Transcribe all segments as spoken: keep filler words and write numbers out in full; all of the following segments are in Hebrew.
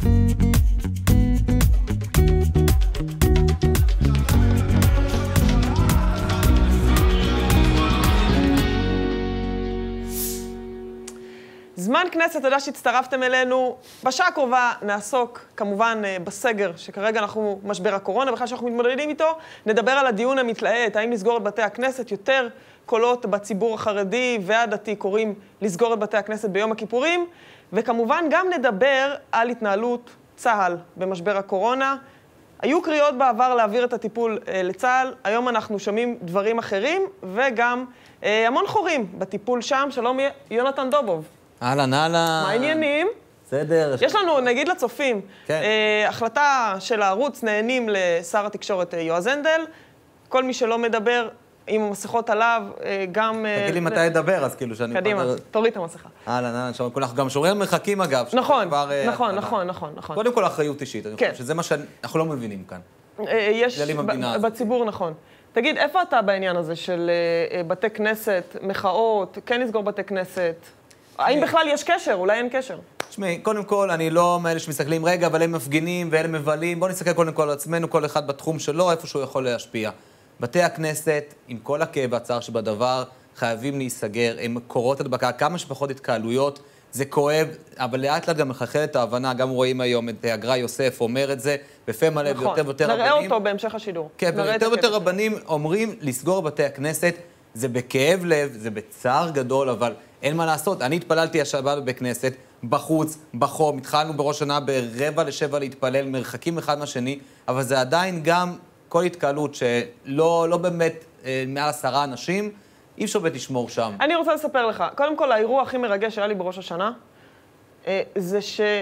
זמן כנסת, תודה שהצטרפתם אלינו. בשעה הקרובה נעסוק כמובן בסגר, שכרגע אנחנו משבר הקורונה, בכלל שאנחנו מתמודדים איתו, נדבר על הדיון המתלהט, האם לסגור את בתי הכנסת. יותר קולות בציבור החרדי והדתי קוראים לסגור את בתי הכנסת ביום הכיפורים, וכמובן גם נדבר על התנהלות צה"ל במשבר הקורונה. היו קריאות בעבר להעביר את הטיפול לצה"ל, היום אנחנו שומעים דברים אחרים, וגם המון חורים בטיפול שם. שלום יונתן דובוב. אהלן, אהלן. מה העניינים? בסדר. יש לנו, נגיד לצופים, כן. אה, החלטה של הערוץ, נהנים לשר התקשורת יועז הנדל. כל מי שלא מדבר עם המסכות עליו, אה, גם... תגיד לי מתי לדבר, אז כאילו שאני... קדימה, תוריד את המסכה. אהלן, אהלן, אנחנו גם שומרים מרחקים אגב. נכון, נכון, נכון, נכון, נכון. קודם כל אחריות אישית, אני חושב שזה מה שאנחנו לא מבינים כאן. יש בציבור, נכון. תגיד, איפה אתה בעניין הזה של בתי כנסת, מחאות, כן לסגור בתי כנסת? האם בכלל יש קשר? אולי אין קשר. תשמעי, קודם כל, אני לא מאלה שמסתכלים, רגע, אבל הם מפגינים ואלה מבלים. בואו נסתכל קודם כל על עצמנו, כל אחד בתחום שלו, איפה שהוא יכול להשפיע. בתי הכנסת, עם כל הכאב והצער שבדבר, חייבים להיסגר. הם קורות הדבקה, כמה שפחות התקהלויות. זה כואב, אבל לאט לאט גם מחלחל את ההבנה. גם רואים היום את הגר"א יוסף אומר את זה, בפה מלא ויותר ויותר רבנים. נראה אותו בהמשך השידור. כן, ויותר ויותר רבנים אומרים לסגור בתי הכנסת. זה בכאב לב, זה בצער גדול, אבל אין מה לעשות. אני התפללתי השבת בבית כנסת, בחוץ, בחום, התחלנו בראש שנה ברבע לשבע להתפלל, מרחקים אחד מהשני, אבל זה עדיין גם כל התקהלות שלא לא באמת אה, מעל עשרה אנשים, אי אפשר באמת לשמור שם. אני רוצה לספר לך, קודם כל האירוע הכי מרגש שהיה לי בראש השנה, אה, זה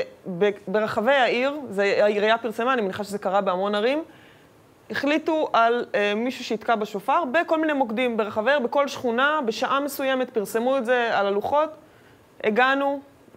שברחבי העיר, זה, העירייה פרסמה, אני מניחה שזה קרה בהמון ערים, החליטו על אה, מישהו שיתקע בשופר בכל מיני מוקדים ברחבי העיר, בכל שכונה, בשעה מסוימת פרסמו את זה על הלוחות, הגענו,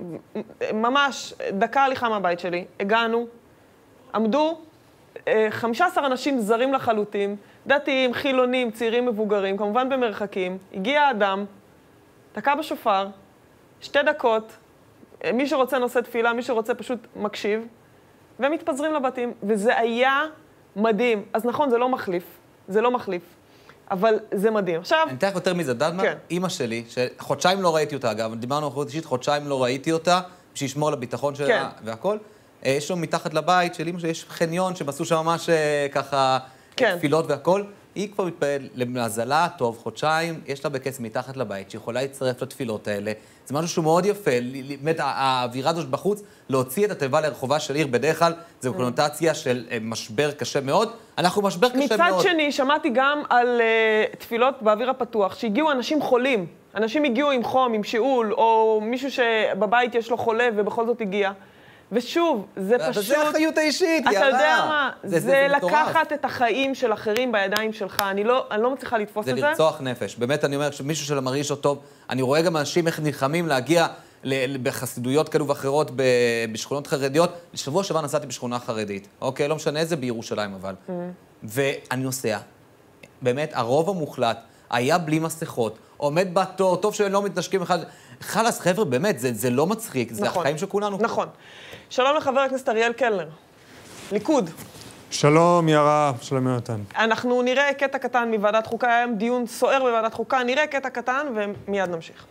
ממש דקה הליכה מהבית שלי, הגענו, עמדו אה, חמישה עשר אנשים זרים לחלוטין, דתיים, חילונים, צעירים, מבוגרים, כמובן במרחקים, הגיע אדם, תקע בשופר, שתי דקות, אה, מי שרוצה נושא תפילה, מי שרוצה פשוט מקשיב, והם מתפזרים לבתים, וזה היה מדהים. אז נכון, זה לא מחליף, זה לא מחליף, אבל זה מדהים. עכשיו... אני אתן לך יותר מזה, דעת מה? אמא שלי, שחודשיים לא ראיתי אותה, אגב, דיברנו אחרות אישית, חודשיים לא ראיתי אותה, בשביל לשמור לביטחון שלה והכל. יש לו מתחת לבית של אמא שלי, יש חניון שהם עשו שם ממש ככה תפילות והכל. היא כבר מתפעל למזלה, טוב, חודשיים, יש לה בכסף מתחת לבית, שיכולה להצטרף לתפילות האלה. זה משהו שהוא מאוד יפה, באמת האווירה הזאת בחוץ, להוציא את התיבה לרחובה של עיר בדרך כלל, זה קונוטציה של משבר קשה מאוד. אנחנו משבר קשה מאוד. מצד שני, שמעתי גם על uh, תפילות באוויר הפתוח, שהגיעו אנשים חולים. אנשים הגיעו עם חום, עם שאול, או מישהו שבבית יש לו חולה ובכל זאת הגיע. ושוב, זה פשוט... זה החיות האישית, יאללה. אתה יודע מה? זה, זה, זה לקחת את החיים של אחרים בידיים שלך. אני לא, אני לא מצליחה לתפוס את זה. זה לרצוח נפש. באמת, אני אומר, מישהו שלא מרגיש אותו טוב, אני רואה גם אנשים איך נלחמים להגיע בחסידויות כאלו ואחרות בשכונות חרדיות. לשבוע שעבר נסעתי בשכונה חרדית. אוקיי, לא משנה איזה בירושלים, אבל. Mm. ואני נוסע. באמת, הרוב המוחלט היה בלי מסכות. עומד בתור, טוב שהם לא מתנשקים אחד. חלס, חבר'ה, באמת, זה, זה לא מצחיק, זה נכון, החיים של כולנו. נכון. שלום לחבר הכנסת אריאל קלנר, ליכוד. שלום, יערה, שלום יונתן. אנחנו נראה קטע קטן מוועדת חוקה, היה דיון סוער בוועדת חוקה, נראה קטע קטן ומיד נמשיך.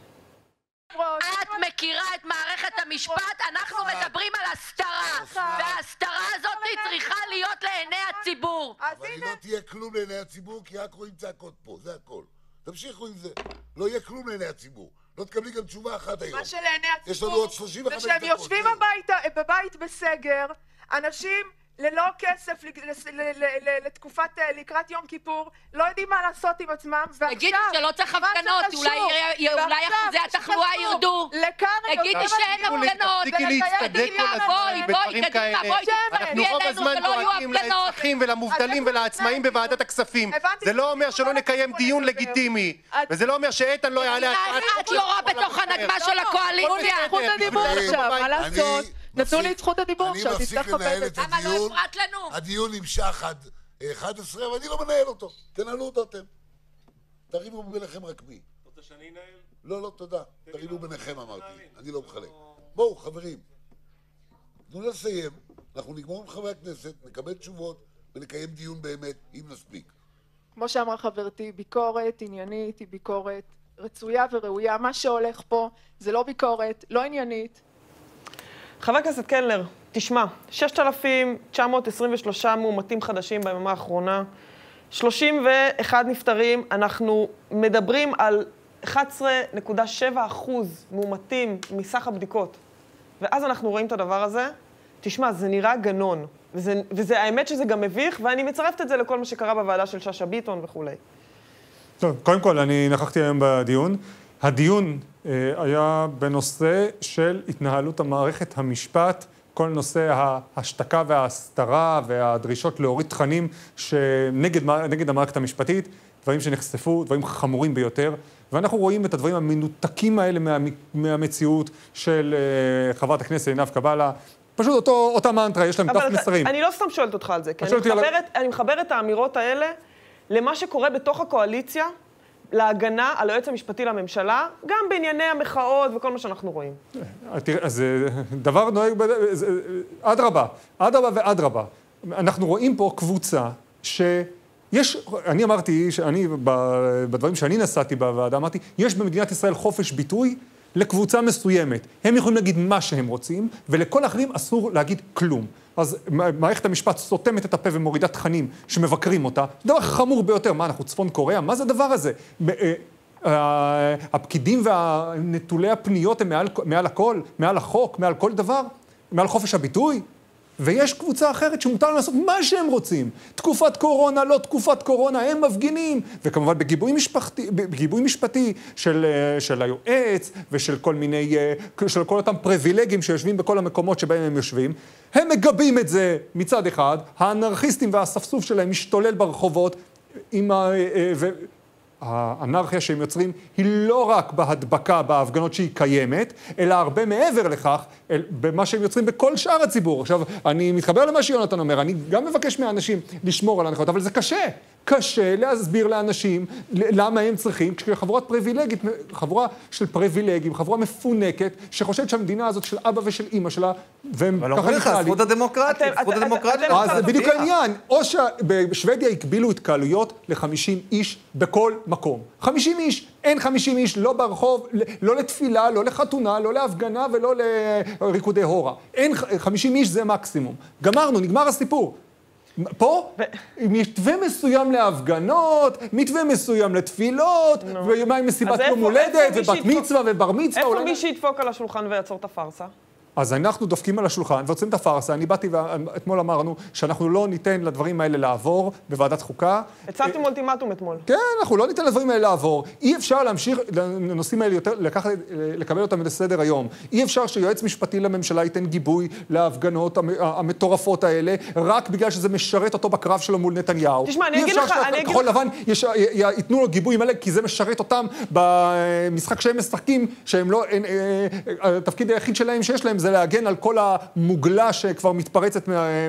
את מכירה את מערכת המשפט, אנחנו מדברים על הסתרה, וההסתרה הזאת צריכה להיות לעיני הציבור. אבל היא לא תהיה כלום לעיני הציבור, כי רק רואים צעקות פה, זה הכל. תמשיכו עם זה, לא יהיה כלום לעיני הציבור. לא תקבלי גם תשובה אחת היום. מה שלעיני הציבור, יש לנו עוד שלושים וחמש דקות. ושהם יושבים בבית בסגר, אנשים ללא כסף לתקופת, לקראת יום כיפור, לא יודעים מה לעשות עם עצמם, תגידי שלא צריך הפגנות, אולי אחוזי התחלואה ירדו. תגידי שאין הפגנות. תפסיקי להצטדק כל הזמן בדברים כאלה. אנחנו רוב הזמן דואגים לאזרחים ולמובטלים ולעצמאים בוועדת הכספים. זה לא אומר שלא נקיים דיון לגיטימי, וזה לא אומר שאיתן לא יעלה... את לא רואה בתוך הנגמה של הקואליציה. זכות הדיבור עכשיו, מה לעשות? נתנו לי את זכות הדיבור עכשיו, תצטרך לכבד את זה. למה לא הפרעת לנו? הדיון נמשך עד אחת עשרה, אבל אני לא מנהל אותו. תנהלו אותו אתם. תריבו ביניכם רק מי. רוצה שאני אנהל? לא, לא, תודה. תריבו ביניכם אמרתי. אני לא מחלק. בואו, חברים. תנו לסיים, אנחנו נגמור עם חברי הכנסת, נקבל תשובות ונקיים דיון באמת, אם נספיק. כמו שאמרה חברתי, ביקורת עניינית היא ביקורת רצויה וראויה. מה שהולך פה זה לא ביקורת, לא עניינית. חבר הכנסת קלנר, תשמע, ששת אלפים תשע מאות עשרים ושלושה מאומתים חדשים ביממה האחרונה, שלושים ואחד נפטרים, אנחנו מדברים על אחת עשרה נקודה שבע אחוז מאומתים מסך הבדיקות. ואז אנחנו רואים את הדבר הזה, תשמע, זה נראה גנון, וזה, וזה האמת שזה גם מביך, ואני מצרפת את זה לכל מה שקרה בוועדה של שאשא ביטון וכו'. טוב, קודם כל, אני נכחתי היום בדיון. הדיון אה, היה בנושא של התנהלות המערכת המשפט, כל נושא ההשתקה וההסתרה והדרישות להוריד תכנים שנגד נגד המערכת המשפטית, דברים שנחשפו, דברים חמורים ביותר, ואנחנו רואים את הדברים המנותקים האלה מה, מהמציאות של אה, חברת הכנסת עינב קאבלה. פשוט אותו, אותה מנטרה, יש להם דף מסרים. אני לא סתם שואלת אותך על זה, כי אני מחברת, על... אני מחברת את האמירות האלה למה שקורה בתוך הקואליציה, להגנה על היועץ המשפטי לממשלה, גם בענייני המחאות וכל מה שאנחנו רואים. תראה, זה דבר נוהג, עד רבה, עד רבה ועד רבה. אנחנו רואים פה קבוצה שיש, אני אמרתי, שאני, בדברים שאני נסעתי בוועדה, אמרתי, יש במדינת ישראל חופש ביטוי לקבוצה מסוימת. הם יכולים להגיד מה שהם רוצים, ולכל אחרים אסור להגיד כלום. אז מערכת המשפט סותמת את הפה ומורידה תכנים שמבקרים אותה. זה דבר חמור ביותר. מה, אנחנו צפון קוריאה? מה זה הדבר הזה? הפקידים והנטולי הפניות הם מעל, מעל הכל, מעל החוק, מעל כל דבר, מעל חופש הביטוי. ויש קבוצה אחרת שמותר לעשות מה שהם רוצים. תקופת קורונה, לא תקופת קורונה, הם מפגינים. וכמובן בגיבוי משפטי, בגיבוי משפטי של, של היועץ ושל כל מיני, של כל אותם פריבילגים שיושבים בכל המקומות שבהם הם יושבים. הם מגבים את זה מצד אחד, האנרכיסטים והספסוף שלהם משתולל ברחובות עם ה... ו... האנרכיה שהם יוצרים היא לא רק בהדבקה בהפגנות שהיא קיימת, אלא הרבה מעבר לכך, במה שהם יוצרים בכל שאר הציבור. עכשיו, אני מתחבר למה שיונתן אומר, אני גם מבקש מהאנשים לשמור על ההנחיות, אבל זה קשה. קשה להסביר לאנשים למה הם צריכים, כשחבורת פריבילגית, חבורה של פריבילגים, חבורה מפונקת, שחושבת שהמדינה הזאת של אבא ושל אמא שלה, והם ככה נקראים. אבל אומר לך, זכות הדמוקרטית, זכות הדמוקרטית. אז זה בדיוק העניין. או שבשוודיה הקבילו התקהלויות ל-חמישים איש בכל מקום. חמישים איש, אין חמישים איש, לא ברחוב, לא לתפילה, לא לחתונה, לא להפגנה ולא לריקודי הורה. אין חמישים איש, זה מקסימום. גמרנו, נגמר הסיפור. פה, מתווה מסוים להפגנות, מתווה מסוים לתפילות, ויומיים מסיבת יום הולדת, ובת מצווה ובר מצווה. איפה מי שידפוק על השולחן ויעצור את הפרסה? אז אנחנו דופקים על השולחן ועוצרים את הפרסה. אני באתי ואתמול אמרנו שאנחנו לא ניתן לדברים האלה לעבור בוועדת חוקה. הצבתם אולטימטום אתמול. כן, אנחנו לא ניתן לדברים האלה לעבור. אי אפשר להמשיך לנושאים האלה יותר, לקחת, לקבל אותם לסדר היום. אי אפשר שיועץ משפטי לממשלה ייתן גיבוי להפגנות המטורפות האלה, רק בגלל שזה משרת אותו בקרב שלו מול נתניהו. תשמע, אני אגיד לך, אני אגיד לך. כחול לבן ייתנו לו גיבוי מלא, כי זה משרת אותם במשחק שהם משחקים, שהם לא, התפקיד היחיד שלהם שיש להם זה להגן על כל המוגלה שכבר מתפרצת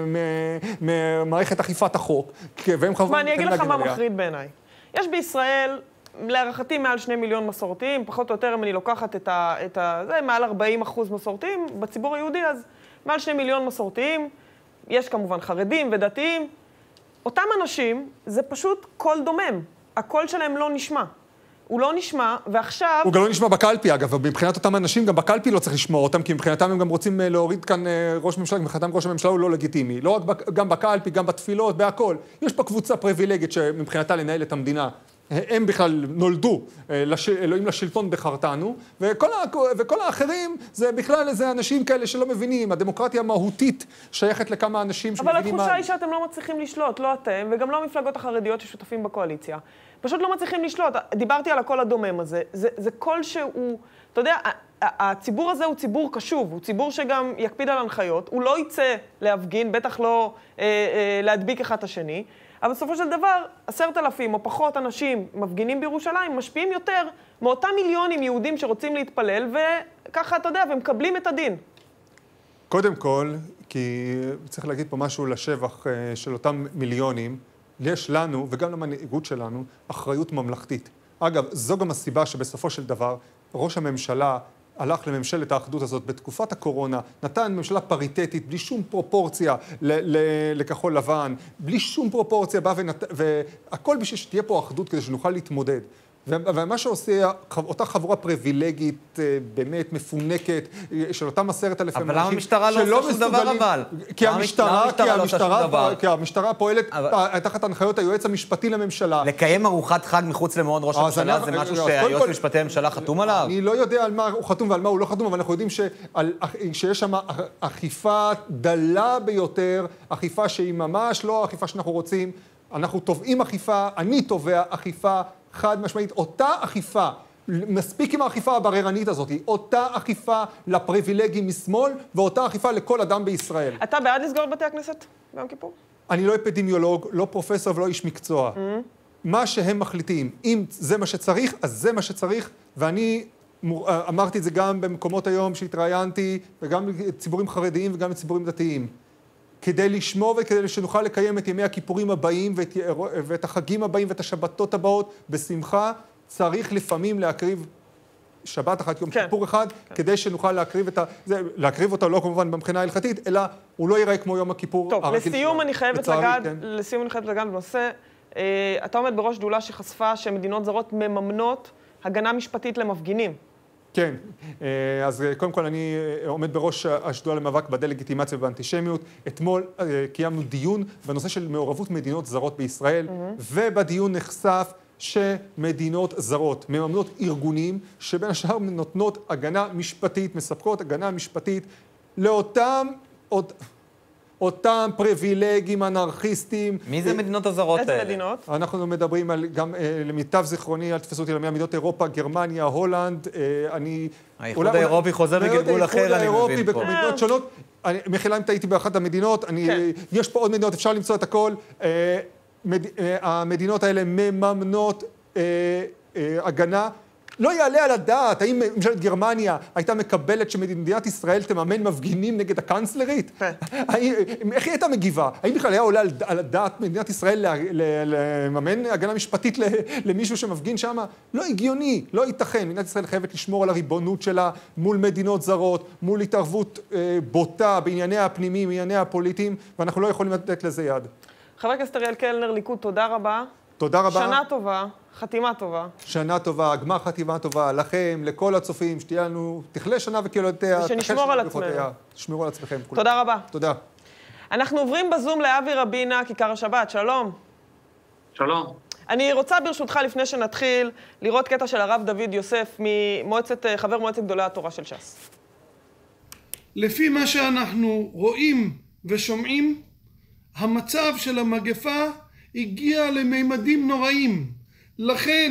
ממערכת אכיפת החוק. מה, אני אגיד לך מה מחריד בעיניי. יש בישראל, להערכתי, מעל שני מיליון מסורתיים, פחות או יותר אם אני לוקחת את ה... זה מעל ארבעים אחוז מסורתיים, בציבור היהודי אז מעל שני מיליון מסורתיים, יש כמובן חרדים ודתיים. אותם אנשים, זה פשוט קול דומם. הקול שלהם לא נשמע. הוא לא נשמע, ועכשיו... הוא גם לא נשמע בקלפי, אגב, ומבחינת אותם אנשים, גם בקלפי לא צריך לשמוע אותם, כי מבחינתם הם גם רוצים להוריד כאן ראש ממשלה, מבחינתם ראש הממשלה הוא לא לגיטימי. לא רק גם בקלפי, גם בתפילות, בהכל. יש פה קבוצה פריבילגית שמבחינתה לנהל את המדינה. הם בכלל נולדו, לש... אלוהים לשלטון בחרתנו, וכל, ה... וכל האחרים זה בכלל איזה אנשים כאלה שלא מבינים. הדמוקרטיה המהותית שייכת לכמה אנשים שמבינים... אבל התחושה היא שאתם לא מצליחים לשלוט, לא אתם, וגם לא המפלגות החרדיות ששותפים בקואליציה. פשוט לא מצליחים לשלוט. דיברתי על הקול הדומם הזה. זה, זה קול שהוא... אתה יודע, הציבור הזה הוא ציבור קשוב, הוא ציבור שגם יקפיד על הנחיות, הוא לא יצא להפגין, בטח לא אה, אה, להדביק אחד את השני, אבל בסופו של דבר, עשרת אלפים או פחות אנשים מפגינים בירושלים, משפיעים יותר מאותם מיליונים יהודים שרוצים להתפלל, וככה, אתה יודע, ומקבלים את הדין. קודם כל, כי צריך להגיד פה משהו לשבח של אותם מיליונים, יש לנו, וגם למנהיגות שלנו, אחריות ממלכתית. אגב, זו גם הסיבה שבסופו של דבר, ראש הממשלה הלך לממשלת האחדות הזאת בתקופת הקורונה, נתן ממשלה פריטטית, בלי שום פרופורציה לכחול לבן, בלי שום פרופורציה, בא ונת... והכל בשביל שתהיה פה אחדות כדי שנוכל להתמודד. ומה שעושה אותה חבורה פריבילגית, באמת מפונקת, של אותם עשרת אלפים אנשים, אבל למה המשטרה לא עושה שום דבר אבל? כי המשטרה, כי המשטרה, כי המשטרה פועלת תחת הנחיות היועץ המשפטי לממשלה. לקיים ארוחת חג מחוץ למעון ראש הממשלה זה משהו שהיועץ המשפטי לממשלה חתום עליו? אני לא יודע על מה הוא חתום ועל מה הוא לא חתום, אבל אנחנו יודעים שיש שם אכיפה דלה ביותר, אכיפה שהיא ממש לא אכיפה שאנחנו רוצים. אנחנו תובעים אכיפה, אני תובע אכיפה חד משמעית, אותה אכיפה, מספיק עם האכיפה הבררנית הזאת, אותה אכיפה לפריבילגים משמאל, ואותה אכיפה לכל אדם בישראל. אתה בעד לסגור את בתי הכנסת ביום כיפור? אני לא אפידמיולוג, לא פרופסור ולא איש מקצוע. Mm-hmm. מה שהם מחליטים, אם זה מה שצריך, אז זה מה שצריך, ואני אמרתי את זה גם במקומות היום שהתראיינתי, וגם לציבורים חרדיים וגם לציבורים דתיים. כדי לשמור וכדי שנוכל לקיים את ימי הכיפורים הבאים ואת, ואת החגים הבאים ואת השבתות הבאות בשמחה, צריך לפעמים להקריב שבת אחת, יום כן. כיפור אחד, כן. כדי שנוכל להקריב את ה... זה, להקריב אותו לא כמובן במבחינה ההלכתית, אלא הוא לא ייראה כמו יום הכיפור הרגיל. טוב, לסיום אני חייבת לגעת, כן. לסיום אני חייבת לגעת בנושא, אה, אתה עומד בראש שדולה שחשפה שמדינות זרות מממנות הגנה משפטית למפגינים. כן, אז קודם כל אני עומד בראש השדולה למאבק בדה-לגיטימציה ובאנטישמיות. אתמול קיימנו דיון בנושא של מעורבות מדינות זרות בישראל, mm-hmm. ובדיון נחשף שמדינות זרות מממנות ארגונים שבין השאר נותנות הגנה משפטית, מספקות הגנה משפטית לאותם... עוד... אותם פריבילגים, אנרכיסטים. מי זה מדינות הזרות האלה? איזה מדינות? אנחנו מדברים על, גם למיטב זכרוני, אל תפסו אותי למאה, מדינות אירופה, גרמניה, הולנד, אני... האיחוד האירופי חוזר בגלגול אחר, אני מבין פה. במדינות שונות, מחילה אם טעיתי באחת המדינות, יש פה עוד מדינות, אפשר למצוא את הכל. המדינות האלה מממנות הגנה. לא יעלה על הדעת, האם ממשלת גרמניה הייתה מקבלת שמדינת ישראל תממן מפגינים נגד הקאנצלרית? איך היא הייתה מגיבה? האם בכלל היה עולה על הדעת מדינת ישראל לממן הגנה משפטית למישהו שמפגין שם? לא הגיוני, לא ייתכן. מדינת ישראל חייבת לשמור על הריבונות שלה מול מדינות זרות, מול התערבות בוטה בענייניה הפנימיים, בענייניה הפוליטיים, ואנחנו לא יכולים לתת לזה יד. חבר הכנסת אריאל קלנר, ליכוד, תודה רבה. תודה רבה. שנה טובה. חתימה טובה. שנה טובה, גמר חתימה טובה, לכם, לכל הצופים, שתהיה לנו, תכלה שנה וקלותיה. ושנשמור על עצמנו. תשמרו על עצמכם. תודה רבה. תודה. אנחנו עוברים בזום לאבי רבינה, כיכר השבת. שלום. שלום. אני רוצה ברשותך, לפני שנתחיל, לראות קטע של הרב דוד יוסף, ממועצת, חבר מועצת גדולי התורה של ש"ס. לפי מה שאנחנו רואים ושומעים, המצב של המגפה הגיע לממדים נוראים. לכן,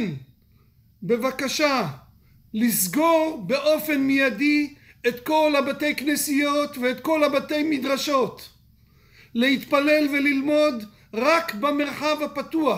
בבקשה, לסגור באופן מיידי את כל הבתי כנסיות ואת כל הבתי מדרשות. להתפלל וללמוד רק במרחב הפתוח.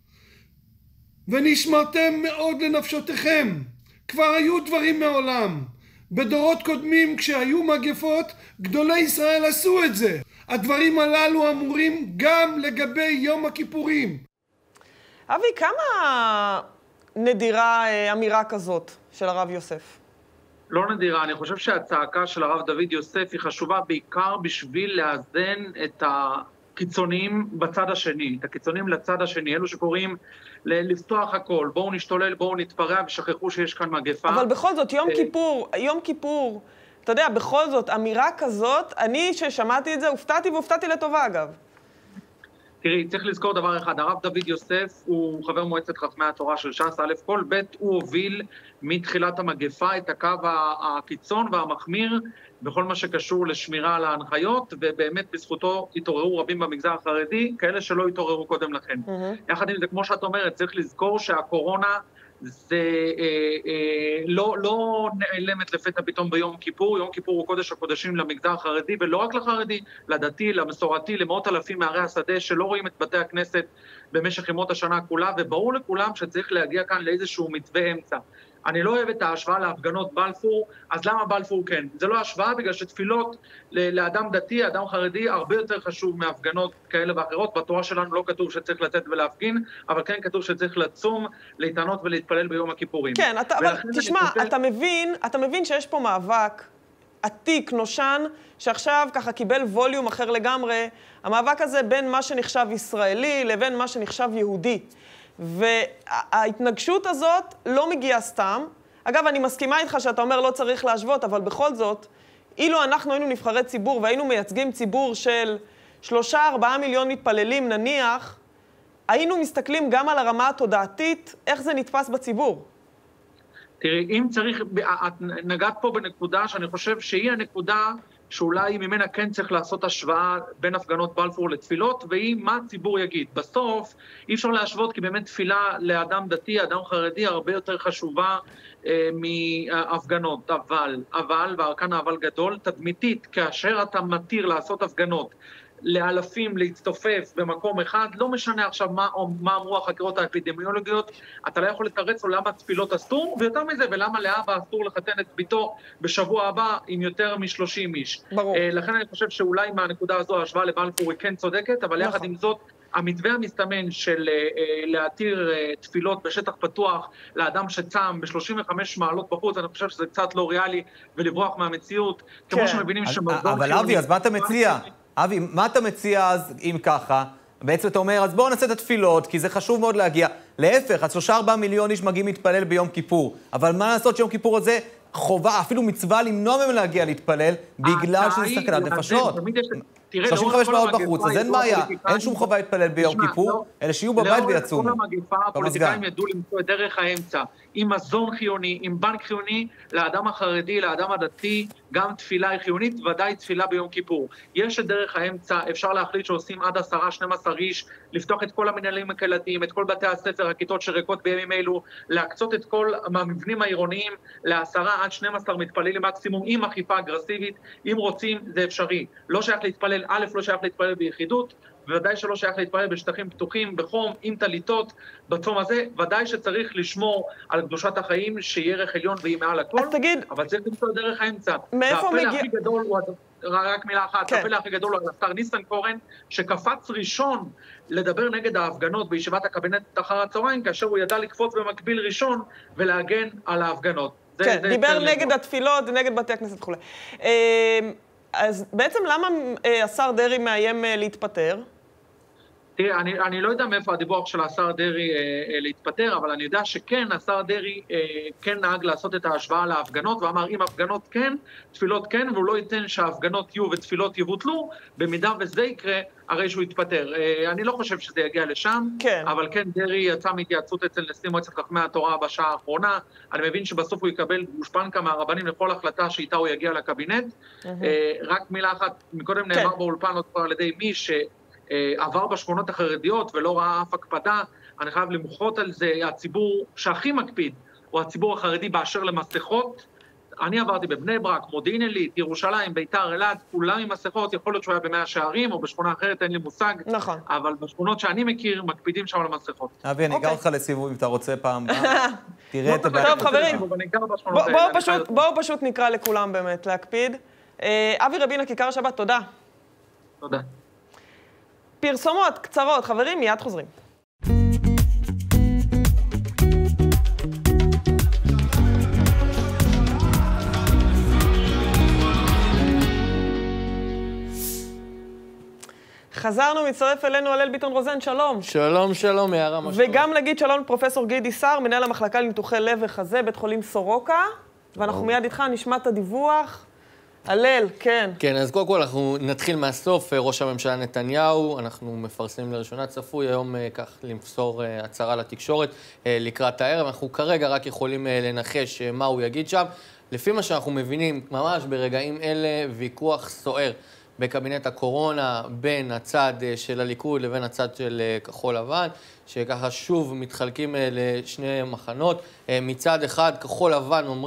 ונשמרתם מאוד לנפשותיכם. כבר היו דברים מעולם. בדורות קודמים כשהיו מגפות, גדולי ישראל עשו את זה. הדברים הללו אמורים גם לגבי יום הכיפורים. אבי, כמה נדירה אמירה כזאת של הרב יוסף? לא נדירה, אני חושב שהצעקה של הרב דוד יוסף היא חשובה בעיקר בשביל לאזן את הקיצוניים בצד השני, את הקיצוניים לצד השני, אלו שקוראים לפתוח הכל, בואו נשתולל, בואו נתפרע ושכחו שיש כאן מגפה. אבל בכל זאת, יום כיפור, יום כיפור, אתה יודע, בכל זאת, אמירה כזאת, אני ששמעתי את זה, הופתעתי והופתעתי לטובה אגב. תראי, צריך לזכור דבר אחד, הרב דוד יוסף הוא חבר מועצת חכמי התורה של ש"ס, א' כל ב' הוא הוביל מתחילת המגפה את הקו הקיצון והמחמיר בכל מה שקשור לשמירה על ההנחיות, ובאמת בזכותו התעוררו רבים במגזר החרדי, כאלה שלא התעוררו קודם לכן. Mm-hmm. יחד עם זה, כמו שאת אומרת, צריך לזכור שהקורונה זה אה, אה, לא, לא נעלמת לפתע פתאום ביום כיפור. יום כיפור הוא קודש הקודשים למגזר החרדי, ולא רק לחרדי, לדתי, למסורתי, למאות אלפים מערי השדה שלא רואים את בתי הכנסת במשך ימות השנה כולה, וברור לכולם שצריך להגיע כאן לאיזשהו מתווה אמצע. אני לא אוהב את ההשוואה להפגנות בלפור, אז למה בלפור כן? זה לא השוואה בגלל שתפילות לאדם דתי, אדם חרדי, הרבה יותר חשוב מהפגנות כאלה ואחרות. בתורה שלנו לא כתוב שצריך לצאת ולהפגין, אבל כן כתוב שצריך לצום, להתענות ולהתפלל ביום הכיפורים. כן, אתה, אבל תשמע, חושב... אתה מבין, אתה מבין שיש פה מאבק עתיק, נושן, שעכשיו ככה קיבל ווליום אחר לגמרי, המאבק הזה בין מה שנחשב ישראלי לבין מה שנחשב יהודי. וההתנגשות הזאת לא מגיעה סתם. אגב, אני מסכימה איתך שאתה אומר לא צריך להשוות, אבל בכל זאת, אילו אנחנו היינו נבחרי ציבור והיינו מייצגים ציבור של שלושה, ארבעה מיליון מתפללים נניח, היינו מסתכלים גם על הרמה התודעתית, איך זה נתפס בציבור. תראי, אם צריך, את נגעת פה בנקודה שאני חושב שהיא הנקודה שאולי ממנה כן צריך לעשות השוואה בין הפגנות בלפור לתפילות, והיא מה הציבור יגיד. בסוף אי אפשר להשוות, כי באמת תפילה לאדם דתי, אדם חרדי, הרבה יותר חשובה אה, מהפגנות. אבל, אבל, והכאן אבל גדול, תדמיתית, כאשר אתה מתיר לעשות הפגנות, לאלפים להצטופף במקום אחד, לא משנה עכשיו מה, מה אמרו החקירות האפידמיולוגיות, אתה לא יכול לתרץ לו למה תפילות אסור, ויותר מזה, ולמה לאבא אסור לחתן את ביתו בשבוע הבא עם יותר מ-שלושים איש. ברור. Uh, לכן אני חושב שאולי מהנקודה הזו ההשוואה לבלפור היא כן צודקת, אבל נכון. יחד עם זאת, המתווה המסתמן של uh, להתיר uh, תפילות בשטח פתוח לאדם שצם ב-שלושים וחמש מעלות בחוץ, אני חושב שזה קצת לא ריאלי ולברוח מהמציאות, כן. כמו שמבינים שמזון... אבל אבי, אז מה אתה מציע? אבי, מה אתה מציע אז, אם ככה? בעצם אתה אומר, אז בואו נעשה את התפילות, כי זה חשוב מאוד להגיע. להפך, אז שלושה ארבעה מיליון איש מגיעים להתפלל ביום כיפור. אבל מה לעשות שיום כיפור הזה חובה, אפילו מצווה למנוע מהם להגיע להתפלל, בגלל שזה סכנת נפשות. שלושים וחמש מעלות בחוץ, אז אין בעיה, אין שום חובה להתפלל ביום כיפור, אלא שיהיו בבית ויצומו. לאור כל המגפה, הפוליטיקאים ידעו למצוא את דרך האמצע, עם מזון חיוני, עם בנק חיוני, לאדם החרדי, לאדם הדתי, גם תפילה היא חיונית, ודאי תפילה ביום כיפור. יש את דרך האמצע, אפשר להחליט שעושים עד עשרה, שנים עשר איש, לפתוח את כל המנהלים הקהילתיים, את כל בתי הספר, הכיתות שריקות בימים אלו, להקצות את כל המבנים העירוניים לעשרה עד שנים עשר מתפללים מקסימום, עם אכיפה אגרסיבית, אם רוצים זה אפשרי. לא שייך להתפלל, א', לא שייך להתפלל ביחידות, ודאי שלא שייך להתפלל בשטחים פתוחים, בחום, עם טליתות, בצום הזה, ודאי שצריך לשמור על קדושת החיים, שיהיה ערך עליון והיא מעל הכל, אז תגיד, אבל צריך למצוא דרך האמצע. מאיפה מגיע? והפלא הכי גדול הוא, רק מילה אחת, הפלא הכי גדול הוא השר ניסנקורן, שקפץ ראשון לדבר נגד ההפגנות בישיבת הקבינט אחר הצהריים, כאשר הוא ידע לקפוץ במקביל ראשון ולהגן על ההפגנות. כן, דיבר נגד התפילות, נגד בתי הכנסת וכו'. אז בעצם למה השר דרעי מאיים להתפטר? תראה, אני, אני לא יודע מאיפה הדיווח של השר דרעי אה, אה, להתפטר, אבל אני יודע שכן, השר דרעי אה, כן נהג לעשות את ההשוואה להפגנות, ואמר אם הפגנות כן, תפילות כן, והוא לא ייתן שההפגנות יהיו ותפילות יבוטלו, במידה וזה יקרה, הרי שהוא יתפטר. אה, אני לא חושב שזה יגיע לשם, כן. אבל כן, דרעי יצא מהתייעצות אצל נשיא מועצת חכמי התורה בשעה האחרונה, אני מבין שבסוף הוא יקבל גושפנקה מהרבנים לכל החלטה שאיתה הוא יגיע לקבינט. Mm-hmm. אה, רק מילה אחת, מקודם כן. נאמר באולפן עוד כבר על ידי מי ש... עבר בשכונות החרדיות ולא ראה אף הקפדה, אני חייב למחות על זה, הציבור שהכי מקפיד הוא הציבור החרדי באשר למסכות. אני עברתי בבני ברק, מודיעין עילית, ירושלים, ביתר, אלעד, כולם עם מסכות, יכול להיות שהוא היה במאה שערים או בשכונה אחרת, אין לי מושג, נכון. אבל בשכונות שאני מכיר מקפידים שם על המסכות. אבי, אני אגע אותך לסיבוב אם אתה רוצה פעם באה, תראה את הבעיה. טוב חברים, בואו פשוט נקרא לכולם באמת להקפיד. אבי רבינה, כיכר השבת, תודה. תודה. פרסומות קצרות, חברים, מיד חוזרים. חזרנו, מצטרף אלינו הלל ביטון רוזן, שלום. שלום, שלום, הערה משהו. וגם נגיד שלום פרופסור גידי סער, מנהל המחלקה לניתוחי לב וחזה, בית חולים סורוקה, ואנחנו מיד איתך נשמע את הדיווח. הלל, כן. כן, אז קודם כל אנחנו נתחיל מהסוף. ראש הממשלה נתניהו, אנחנו מפרסמים לראשונה צפוי היום כך למסור הצהרה לתקשורת לקראת הערב. אנחנו כרגע רק יכולים לנחש מה הוא יגיד שם. לפי מה שאנחנו מבינים, ממש ברגעים אלה ויכוח סוער בקבינט הקורונה בין הצד של הליכוד לבין הצד של כחול לבן, שככה שוב מתחלקים לשני מחנות. מצד אחד, כחול לבן אומרים,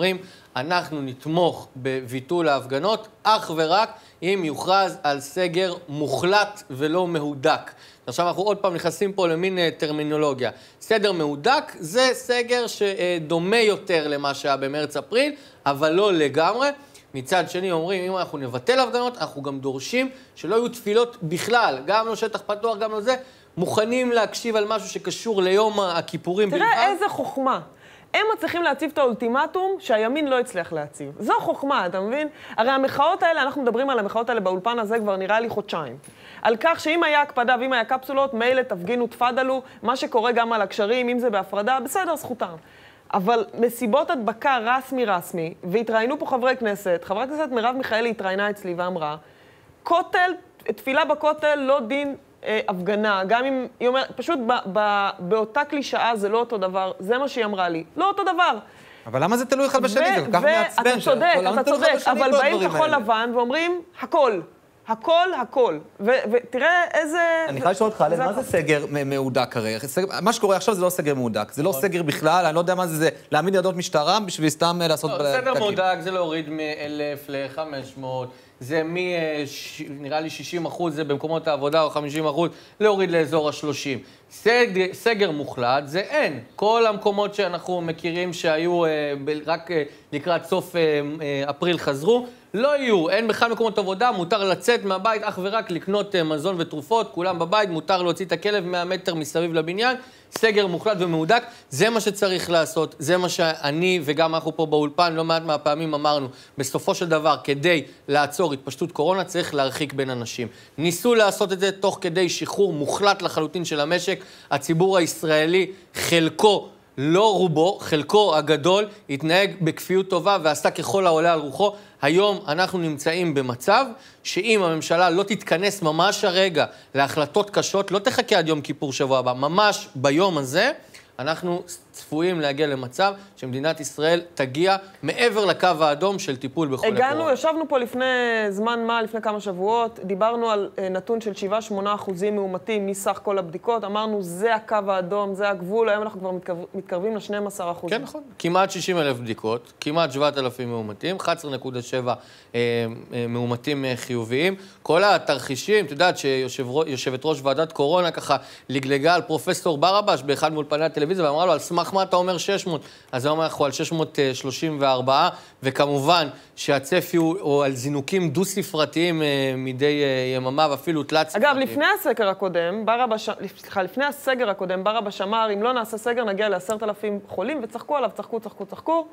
אנחנו נתמוך בביטול ההפגנות אך ורק אם יוכרז על סגר מוחלט ולא מהודק. עכשיו אנחנו עוד פעם נכנסים פה למין טרמינולוגיה. סגר מהודק זה סגר שדומה יותר למה שהיה במרץ-אפריל, אבל לא לגמרי. מצד שני אומרים, אם אנחנו נבטל הפגנות, אנחנו גם דורשים שלא יהיו תפילות בכלל, גם לא שטח פתוח, גם לא זה, מוכנים להקשיב על משהו שקשור ליום הכיפורים בלבד. תראה איזה חוכמה. הם מצליחים להציב את האולטימטום שהימין לא הצליח להציב. זו חוכמה, אתה מבין? הרי המחאות האלה, אנחנו מדברים על המחאות האלה באולפן הזה כבר נראה לי חודשיים. על כך שאם היה הקפדה ואם היה קפסולות, מילא תפגינו, תפדלו, מה שקורה גם על הקשרים, אם זה בהפרדה, בסדר, זכותם. אבל מסיבות הדבקה רסמי רסמי, והתראינו פה חברי כנסת, חברת כנסת מרב מיכאלי התראיינה אצלי ואמרה, כותל, תפילה בכותל לא דין אה, הפגנה, גם אם היא אומרת, פשוט ב, ב, באותה קלישאה זה לא אותו דבר, זה מה שהיא אמרה לי, לא אותו דבר. אבל למה זה תלוי אחד בשני? זה כל כך מעצבן. ואתה צודק, אתה צודק, אבל באים כחול לבן ואומרים, הכל. הכל, הכל. ותראה איזה... אני חייב לשאול אותך, מה זה סגר מהודק הרי? מה שקורה עכשיו זה לא סגר מהודק, זה לא סגר בכלל, אני לא יודע מה זה, זה להעמיד ידות משטרה בשביל סתם לעשות... סגר מהודק זה להוריד מ-אלף ל-חמש מאות, זה מ... נראה לי שישים אחוז זה במקומות העבודה או חמישים אחוז, להוריד לאזור ה-שלושים. סגר מוחלט זה אין. כל המקומות שאנחנו מכירים שהיו רק לקראת סוף אפריל חזרו, לא יהיו, אין בכלל מקומות עבודה, מותר לצאת מהבית אך ורק לקנות מזון ותרופות, כולם בבית, מותר להוציא את הכלב מאה מטר מסביב לבניין, סגר מוחלט ומהודק, זה מה שצריך לעשות, זה מה שאני וגם אנחנו פה באולפן לא מעט מהפעמים אמרנו, בסופו של דבר, כדי לעצור התפשטות קורונה, צריך להרחיק בין אנשים. ניסו לעשות את זה תוך כדי שחרור מוחלט לחלוטין של המשק, הציבור הישראלי, חלקו, לא רובו, חלקו הגדול, התנהג בכפיות טובה ועשה ככל העולה על רוחו. היום אנחנו נמצאים במצב שאם הממשלה לא תתכנס ממש הרגע להחלטות קשות, לא תחכה עד יום כיפור שבוע הבא, ממש ביום הזה, אנחנו צפויים להגיע למצב שמדינת ישראל תגיע מעבר לקו האדום של טיפול בכל הקורונה. הגענו, ישבנו פה לפני זמן מה, לפני כמה שבועות, דיברנו על נתון של שבעה שמונה אחוזים מאומתים מסך כל הבדיקות, אמרנו זה הקו האדום, זה הגבול, היום אנחנו כבר מתקרבים ל-שנים עשר אחוז. כן, נכון. כמעט שישים אלף בדיקות, כמעט שבעת אלפים מאומתים, אחת עשרה נקודה שבע מאומתים חיוביים. כל התרחישים, אתה יודעת שיושבת ראש ועדת קורונה ככה לגלגה על פרופסור ברבש באחד מאולפני הטלוויזיה ואמרה לו על סמך מה אתה אומר שש מאות? אז היום אנחנו על שש מאות שלושים וארבע, וכמובן שהצפי הוא על זינוקים דו-ספרתיים מדי יממה, ואפילו תלת-ספרתיים. אגב, לפני הסגר הקודם, ברבש, סליחה, לפני הסגר הקודם, ברבש אמר, אם לא נעשה סגר, נגיע לעשרת אלפים חולים, וצחקו עליו, צחקו, צחקו, צחקו.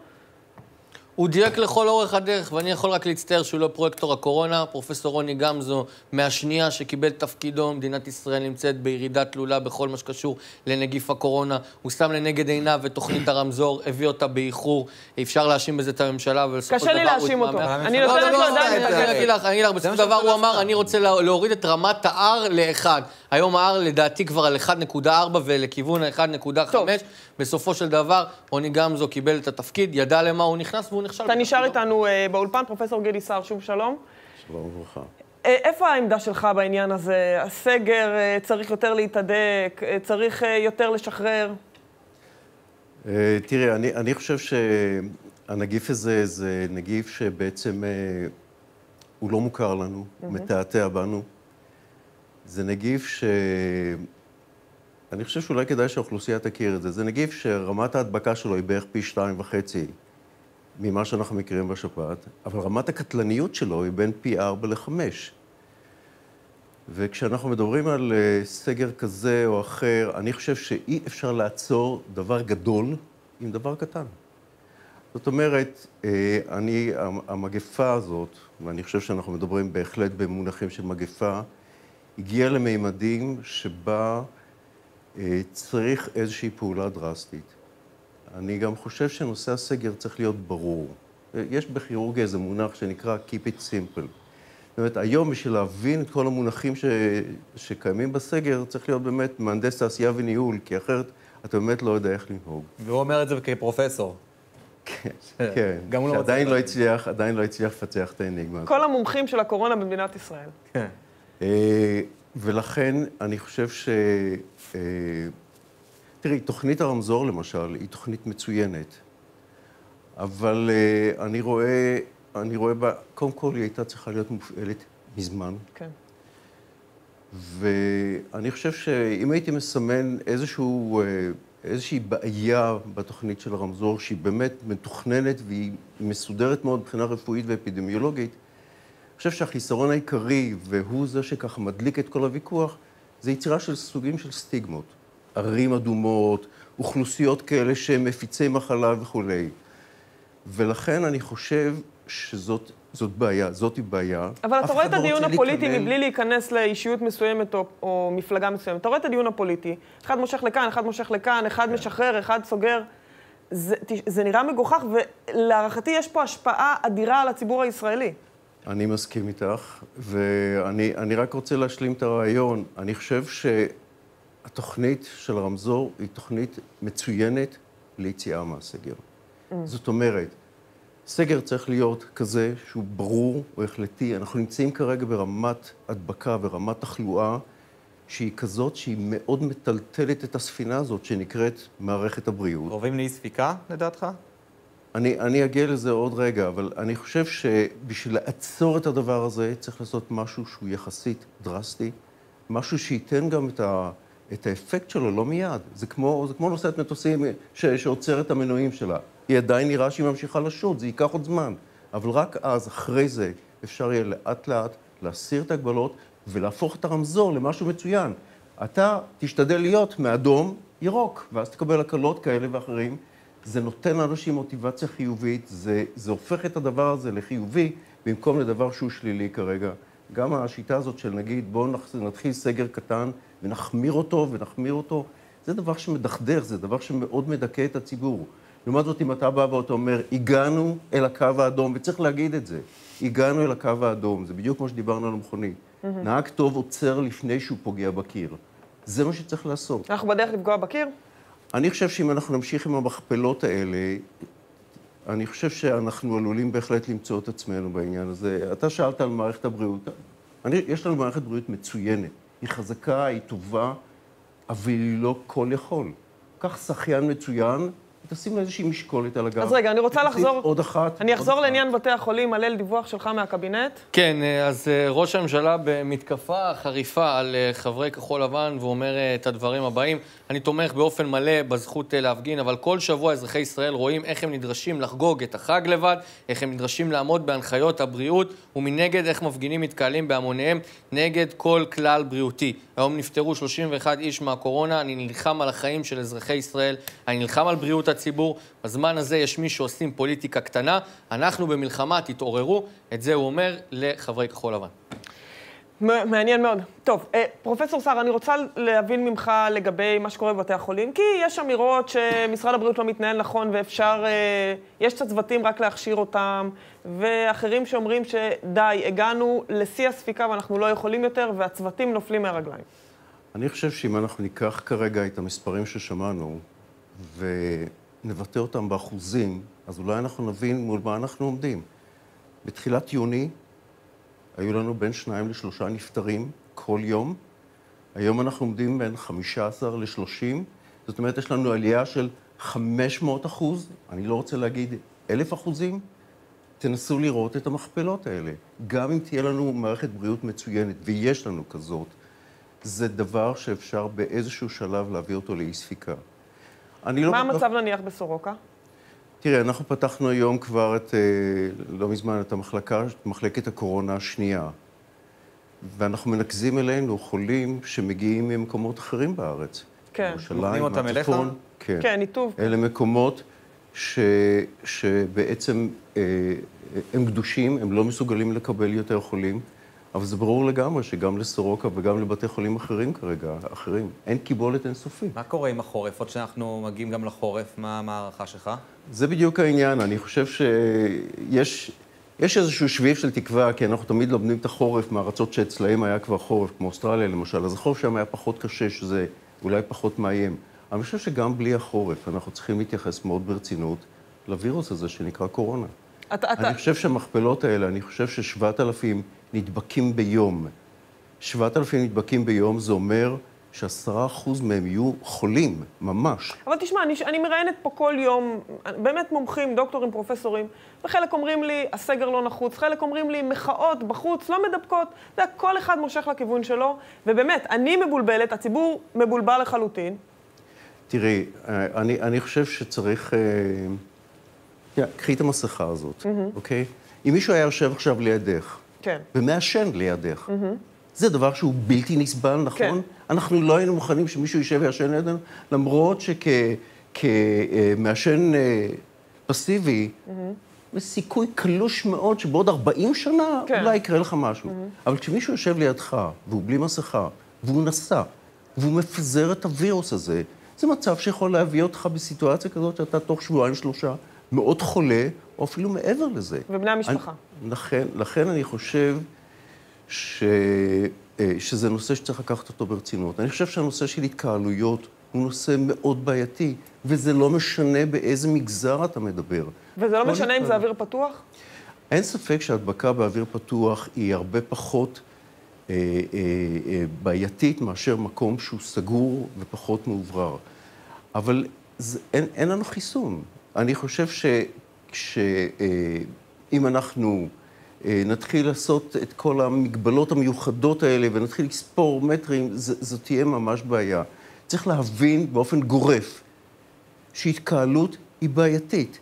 הוא דייק לכל אורך הדרך, ואני יכול רק להצטער שהוא לא פרויקטור הקורונה. פרופסור רוני גמזו, מהשנייה שקיבל תפקידו, מדינת ישראל נמצאת בירידה תלולה בכל מה שקשור לנגיף הקורונה. הוא שם לנגד עיניו ותוכנית הרמזור, הביא אותה באיחור. אפשר להאשים בזה את הממשלה, קשה לי להאשים אותו. אני נותנת לו עדיין. אני אגיד לך, אני אגיד לך, בסופו של דבר הוא אמר, אני רוצה להוריד את רמת ה-R ל-אחד. היום ה-R לדעתי כבר על אחת נקודה ארבע ולכיוון ה-אחת נקודה חמש. בסופו של דבר, רוני גמזו קיבל את התפקיד, ידע למה הוא נכנס והוא נכשל. אתה נשאר איתנו באולפן, פרופסור גידי סער, שוב שלום. שלום וברכה. איפה העמדה שלך בעניין הזה? הסגר צריך יותר להתהדק, צריך יותר לשחרר? תראה, אני, אני חושב שהנגיף הזה זה נגיף שבעצם הוא לא מוכר לנו, הוא מתעתע בנו. זה נגיף ש... אני חושב שאולי כדאי שהאוכלוסייה תכיר את זה. זה נגיף שרמת ההדבקה שלו היא בערך פי שתיים וחצי ממה שאנחנו מכירים בשפעת, אבל רמת הקטלניות שלו היא בין פי ארבע לחמש. וכשאנחנו מדברים על סגר כזה או אחר, אני חושב שאי אפשר לעצור דבר גדול עם דבר קטן. זאת אומרת, אני, המגפה הזאת, ואני חושב שאנחנו מדברים בהחלט במונחים של מגפה, הגיעה לממדים שבה צריך איזושהי פעולה דרסטית. אני גם חושב שנושא הסגר צריך להיות ברור. יש בכירורגיה איזה מונח שנקרא Keep it simple. זאת אומרת, היום בשביל להבין את כל המונחים ש... שקיימים בסגר, צריך להיות באמת מהנדס תעשייה וניהול, כי אחרת אתה באמת לא יודע איך לנהוג. והוא אומר את זה כפרופסור. כן, כן. שעדיין לא הצליח, עדיין לא הצליח לפצח את האניגמה. כל המומחים של הקורונה במדינת ישראל. כן. ולכן אני חושב ש... תראי, תוכנית הרמזור למשל היא תוכנית מצוינת, אבל uh, אני רואה, אני רואה בה, קודם כל היא הייתה צריכה להיות מופעלת מזמן. כן. ואני חושב שאם הייתי מסמן איזשהו, איזושהי בעיה בתוכנית של הרמזור, שהיא באמת מתוכננת והיא מסודרת מאוד מבחינה רפואית ואפידמיולוגית, אני חושב שהחיסרון העיקרי, והוא זה שככה מדליק את כל הוויכוח, זה יצירה של סוגים של סטיגמות. ערים אדומות, אוכלוסיות כאלה שהם מפיצי מחלה וכו'. ולכן אני חושב שזאת זאת בעיה, זאת היא בעיה. אבל אתה רואה את הדיון הפוליטי להיכנן... מבלי להיכנס לאישיות מסוימת או, או מפלגה מסוימת. אתה רואה את הדיון הפוליטי, אחד מושך לכאן, אחד מושך לכאן, אחד משחרר, אחד סוגר. זה, זה נראה מגוחך, ולהערכתי יש פה השפעה אדירה על הציבור הישראלי. אני מסכים איתך, ואני אני רק רוצה להשלים את הרעיון. אני חושב שהתוכנית של הרמזור היא תוכנית מצוינת ליציאה מהסגר. Mm. זאת אומרת, סגר צריך להיות כזה שהוא ברור או החלטי. אנחנו נמצאים כרגע ברמת הדבקה ורמת תחלואה שהיא כזאת שהיא מאוד מטלטלת את הספינה הזאת שנקראת מערכת הבריאות. קרובים לאי ספיקה, לדעתך? אני, אני אגיע לזה עוד רגע, אבל אני חושב שבשביל לעצור את הדבר הזה צריך לעשות משהו שהוא יחסית דרסטי, משהו שייתן גם את, ה, את האפקט שלו, לא מיד. זה כמו, זה כמו נושאת מטוסים ש, שעוצר את המנועים שלה. היא עדיין נראה שהיא ממשיכה לשוט, זה ייקח עוד זמן. אבל רק אז, אחרי זה, אפשר יהיה לאט לאט להסיר את ההגבלות ולהפוך את הרמזור למשהו מצוין. אתה תשתדל להיות מאדום ירוק, ואז תקבל הקלות כאלה ואחרים. זה נותן לאנשים מוטיבציה חיובית, זה, זה הופך את הדבר הזה לחיובי, במקום לדבר שהוא שלילי כרגע. גם השיטה הזאת של נגיד, בואו נתחיל סגר קטן ונחמיר אותו ונחמיר אותו, זה דבר שמדכדך, זה דבר שמאוד מדכא את הציבור. לעומת זאת, אם אתה בא ואתה אומר, הגענו אל הקו האדום, וצריך להגיד את זה, הגענו אל הקו האדום, זה בדיוק כמו שדיברנו על המכונית. Mm-hmm. נהג טוב עוצר לפני שהוא פוגע בקיר. זה מה שצריך לעשות. אנחנו בדרך לפגוע בקיר? אני חושב שאם אנחנו נמשיך עם המכפלות האלה, אני חושב שאנחנו עלולים בהחלט למצוא את עצמנו בעניין הזה. אתה שאלת על מערכת הבריאות. אני, יש לנו מערכת בריאות מצוינת. היא חזקה, היא טובה, אבל היא לא כל יכול. כך שחיין מצוין, תשים לה איזושהי משקולת על הגב. אז רגע, אני רוצה לחזור... עוד אחת. אני אחזור לעניין בתי החולים, הלל דיווח שלך מהקבינט. כן, אז ראש הממשלה במתקפה חריפה על חברי כחול לבן, והוא אומר את הדברים הבאים. אני תומך באופן מלא בזכות להפגין, אבל כל שבוע אזרחי ישראל רואים איך הם נדרשים לחגוג את החג לבד, איך הם נדרשים לעמוד בהנחיות הבריאות, ומנגד איך מפגינים מתקהלים בהמוניהם נגד כל כלל בריאותי. היום נפטרו שלושים ואחד איש מהקורונה, אני נלחם על החיים של אזרחי ישראל, אני נלחם על בריאות הציבור. בזמן הזה יש מי שעושים פוליטיקה קטנה, אנחנו במלחמה, תתעוררו. את זה הוא אומר לחברי כחול לבן. מעניין מאוד. טוב, פרופסור סער, אני רוצה להבין ממך לגבי מה שקורה בבתי החולים, כי יש אמירות שמשרד הבריאות לא מתנהל נכון ואפשר, יש קצת צוותים רק להכשיר אותם, ואחרים שאומרים שדי, הגענו לשיא הספיקה ואנחנו לא יכולים יותר, והצוותים נופלים מהרגליים. אני חושב שאם אנחנו ניקח כרגע את המספרים ששמענו, ונבטא אותם באחוזים, אז אולי אנחנו נבין מול מה אנחנו עומדים. בתחילת יוני, היו לנו בין שניים לשלושה נפטרים כל יום. היום אנחנו עומדים בין חמישה עשר לשלושים. זאת אומרת, יש לנו עלייה של חמש מאות אחוז. אני לא רוצה להגיד אלף אחוזים. תנסו לראות את המכפלות האלה. גם אם תהיה לנו מערכת בריאות מצוינת, ויש לנו כזאת, זה דבר שאפשר באיזשהו שלב להביא אותו לאי ספיקה. אני לא מה המצב נניח בסורוקה? תראה, אנחנו פתחנו היום כבר את, לא מזמן, את המחלקה, מחלקת הקורונה השנייה. ואנחנו מנקזים אלינו חולים שמגיעים ממקומות אחרים בארץ. כן. נותנים אותם אליך? כן. כן, ניתוב. אלה מקומות ש, שבעצם אה, הם קדושים, הם לא מסוגלים לקבל יותר חולים, אבל זה ברור לגמרי שגם לסורוקה וגם לבתי חולים אחרים כרגע, אחרים, אין קיבולת אינסופית. מה קורה עם החורף? עוד שאנחנו מגיעים גם לחורף, מה הערכה שלך? זה בדיוק העניין. אני חושב שיש יש איזשהו שביב של תקווה, כי אנחנו תמיד לומדים את החורף מארצות שאצלהם היה כבר חורף, כמו אוסטרליה למשל, אז החורף שם היה פחות קשה, שזה אולי פחות מאיים. אני חושב שגם בלי החורף אנחנו צריכים להתייחס מאוד ברצינות לווירוס הזה שנקרא קורונה. אתה, אתה... אני חושב שהמכפלות האלה, אני חושב ששבעת אלפים נדבקים ביום. שבעת אלפים נדבקים ביום, זה אומר שעשרה אחוז מהם יהיו חולים, ממש. אבל תשמע, אני, אני מראיינת פה כל יום, באמת מומחים, דוקטורים, פרופסורים, וחלק אומרים לי, הסגר לא נחוץ, חלק אומרים לי, מחאות בחוץ, לא מדבקות, זה כל אחד מושך לכיוון שלו, ובאמת, אני מבולבלת, הציבור מבולבל לחלוטין. תראי, אני, אני חושב שצריך... Yeah, קחי את המסכה הזאת, אוקיי? אם מישהו היה יושב עכשיו לידך, כן. ומעשן לידך, זה דבר שהוא בלתי נסבל, נכון? כן. אנחנו לא היינו מוכנים שמישהו יישב ויעשן לידנו, למרות שכמעשן פסיבי, יש סיכוי קלוש מאוד שבעוד ארבעים שנה אולי יקרה לך משהו. אבל כשמישהו יושב לידך, והוא בלי מסכה, והוא נסע, והוא מפזר את הווירוס הזה, זה מצב שיכול להביא אותך בסיטואציה כזאת שאתה תוך שבועיים שלושה מאוד חולה, או אפילו מעבר לזה. ובני המשפחה. אני, לכן, לכן אני חושב ש, שזה נושא שצריך לקחת אותו ברצינות. אני חושב שהנושא של התקהלויות הוא נושא מאוד בעייתי, וזה לא משנה באיזה מגזר אתה מדבר. וזה לא משנה אם זה אוויר פתוח? אין ספק שהדבקה באוויר פתוח היא הרבה פחות אה, אה, אה, בעייתית מאשר מקום שהוא סגור ופחות מאוברר. אבל זה, אין, אין לנו חיסון. אני חושב שאם אנחנו נתחיל לעשות את כל המגבלות המיוחדות האלה ונתחיל לספור מטרים, זו תהיה ממש בעיה. צריך להבין באופן גורף שהתקהלות היא בעייתית.